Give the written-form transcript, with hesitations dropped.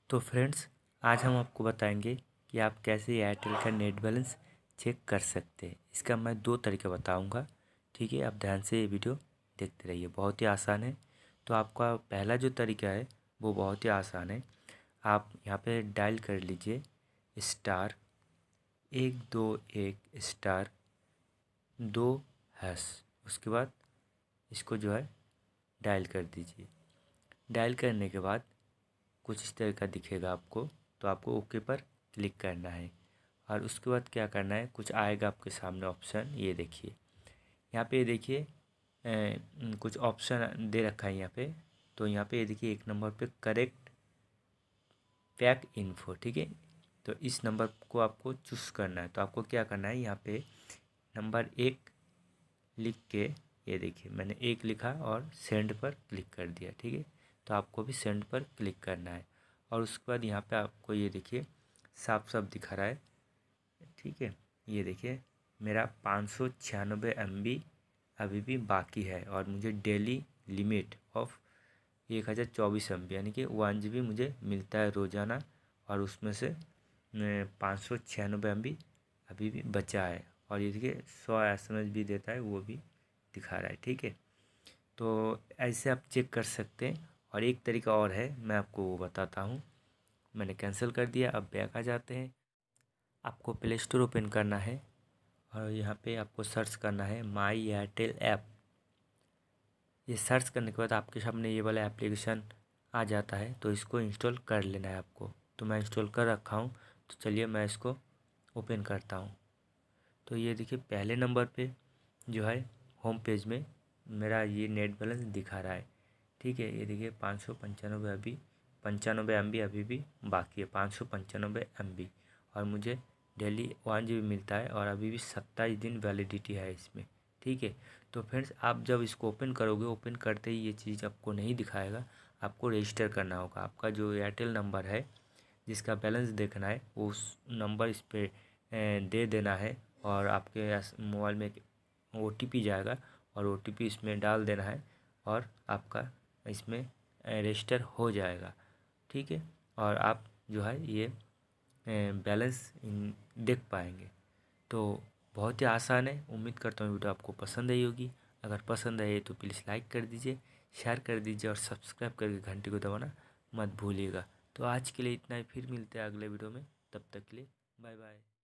तो फ्रेंड्स, आज हम आपको बताएंगे कि आप कैसे एयरटेल का नेट बैलेंस चेक कर सकते हैं। इसका मैं 2 तरीका बताऊंगा। ठीक है, आप ध्यान से ये वीडियो देखते रहिए, बहुत ही आसान है। तो आपका पहला जो तरीका है वो बहुत ही आसान है। आप यहाँ पे डायल कर लीजिए *121*2#। उसके बाद इसको जो है डायल कर दीजिए। डायल करने के बाद कुछ इस तरह का दिखेगा आपको, तो आपको ओके पर क्लिक करना है। और उसके बाद क्या करना है, कुछ आएगा आपके सामने ऑप्शन, ये देखिए यहाँ पे, ये देखिए कुछ ऑप्शन दे रखा है यहाँ पे। तो यहाँ पे ये देखिए 1 नंबर पे करेक्ट पैक इन्फो, ठीक है। तो इस नंबर को आपको चूज़ करना है। तो आपको क्या करना है, यहाँ पे नंबर 1 लिख के, ये देखिए मैंने 1 लिखा और सेंड पर क्लिक कर दिया, ठीक है। तो आपको भी सेंड पर क्लिक करना है। और उसके बाद यहाँ पे आपको ये देखिए साफ साफ दिखा रहा है, ठीक है। ये देखिए मेरा 596 MB अभी भी बाकी है और मुझे डेली लिमिट ऑफ 1024 MB यानी कि 1 GB मुझे मिलता है रोज़ाना। और उसमें से 596 MB अभी भी बचा है। और ये देखिए 100 SMS भी देता है, वो भी दिखा रहा है, ठीक है। तो ऐसे आप चेक कर सकते हैं। और एक तरीका और है, मैं आपको वो बताता हूँ। मैंने कैंसिल कर दिया, अब बैक आ जाते हैं। आपको प्ले स्टोर ओपन करना है और यहाँ पे आपको सर्च करना है माई एयरटेल ऐप। ये सर्च करने के बाद आपके सामने ये वाला एप्लीकेशन आ जाता है, तो इसको इंस्टॉल कर लेना है आपको। तो मैं इंस्टॉल कर रखा हूँ, तो चलिए मैं इसको ओपन करता हूँ। तो ये देखिए पहले नंबर पे जो है होम पेज में मेरा ये नेट बैलेंस दिखा रहा है, ठीक है। ये देखिए 595 MB अभी भी बाकी है, 595 MB। और मुझे डेली 1 GB मिलता है और अभी भी 27 दिन वैलिडिटी है इसमें, ठीक है। तो फ्रेंड्स, आप जब इसको ओपन करोगे, ओपन करते ही ये चीज़ आपको नहीं दिखाएगा, आपको रजिस्टर करना होगा। आपका जो एयरटेल नंबर है जिसका बैलेंस देखना है, उस नंबर इस पर दे देना है। और आपके मोबाइल में एक OTP जाएगा और OTP इसमें डाल देना है और आपका इसमें रजिस्टर हो जाएगा, ठीक है। और आप जो है ये बैलेंस देख पाएंगे। तो बहुत ही आसान है। उम्मीद करता हूँ वीडियो आपको पसंद आई होगी। अगर पसंद आई तो प्लीज़ लाइक कर दीजिए, शेयर कर दीजिए और सब्सक्राइब करके घंटी को दबाना मत भूलिएगा। तो आज के लिए इतना ही, फिर मिलते हैं अगले वीडियो में। तब तक के लिए बाय बाय।